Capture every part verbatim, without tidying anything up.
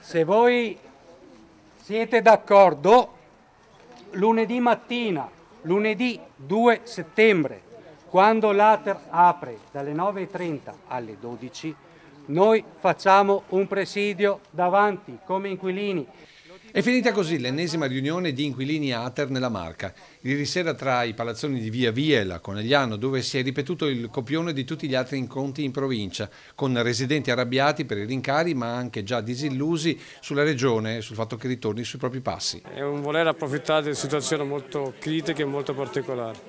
Se voi siete d'accordo, lunedì mattina, lunedì due settembre, quando l'Ater apre dalle nove e trenta alle dodici, noi facciamo un presidio davanti come inquilini. È finita così l'ennesima riunione di inquilini Ater nella Marca. Ieri sera tra i palazzoni di Via Via e la Conegliano, dove si è ripetuto il copione di tutti gli altri incontri in provincia, con residenti arrabbiati per i rincari ma anche già disillusi sulla regione, sul fatto che ritorni sui propri passi. È un voler approfittare di una situazione molto critica e molto particolare.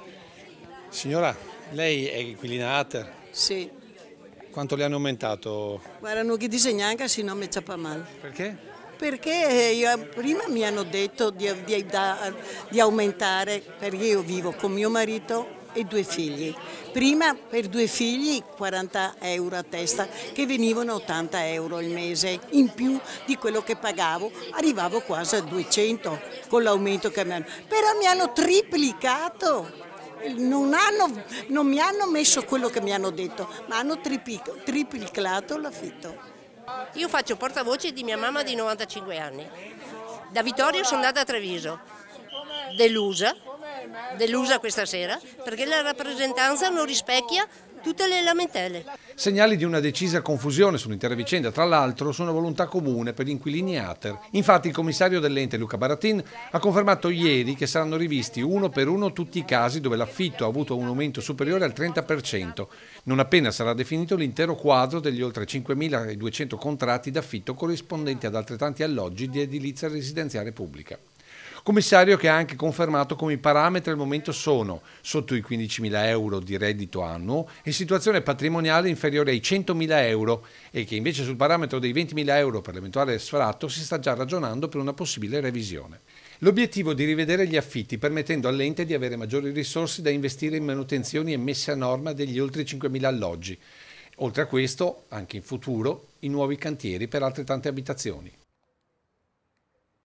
Signora, lei è inquilina Ater? Sì. Quanto le hanno aumentato? Guarda, non che dice neanche se non mi ciappa male. Perché? Perché io, prima mi hanno detto di, di, di aumentare, perché io vivo con mio marito e due figli. Prima per due figli quaranta euro a testa, che venivano ottanta euro il mese, in più di quello che pagavo, arrivavo quasi a duecento con l'aumento che mi hanno. Però mi hanno triplicato. Non, hanno, non mi hanno messo quello che mi hanno detto, ma hanno triplicato l'affitto. Io faccio portavoce di mia mamma di novantacinque anni. Da Vittorio sono andata a Treviso, delusa, delusa questa sera, perché la rappresentanza non rispecchia tutte le lamentele. Segnali di una decisa confusione sull'intera vicenda, tra l'altro su una volontà comune per gli inquilini Ater. Infatti il commissario dell'ente Luca Baratin ha confermato ieri che saranno rivisti uno per uno tutti i casi dove l'affitto ha avuto un aumento superiore al trenta per cento, non appena sarà definito l'intero quadro degli oltre cinquemiladuecento contratti d'affitto corrispondenti ad altrettanti alloggi di edilizia residenziale pubblica. Commissario che ha anche confermato come i parametri al momento sono sotto i quindicimila euro di reddito annuo e situazione patrimoniale inferiore ai centomila euro e che invece sul parametro dei ventimila euro per l'eventuale sfratto si sta già ragionando per una possibile revisione. L'obiettivo è di rivedere gli affitti permettendo all'ente di avere maggiori risorse da investire in manutenzioni e messe a norma degli oltre cinquemila alloggi. Oltre a questo, anche in futuro, i nuovi cantieri per altrettante abitazioni.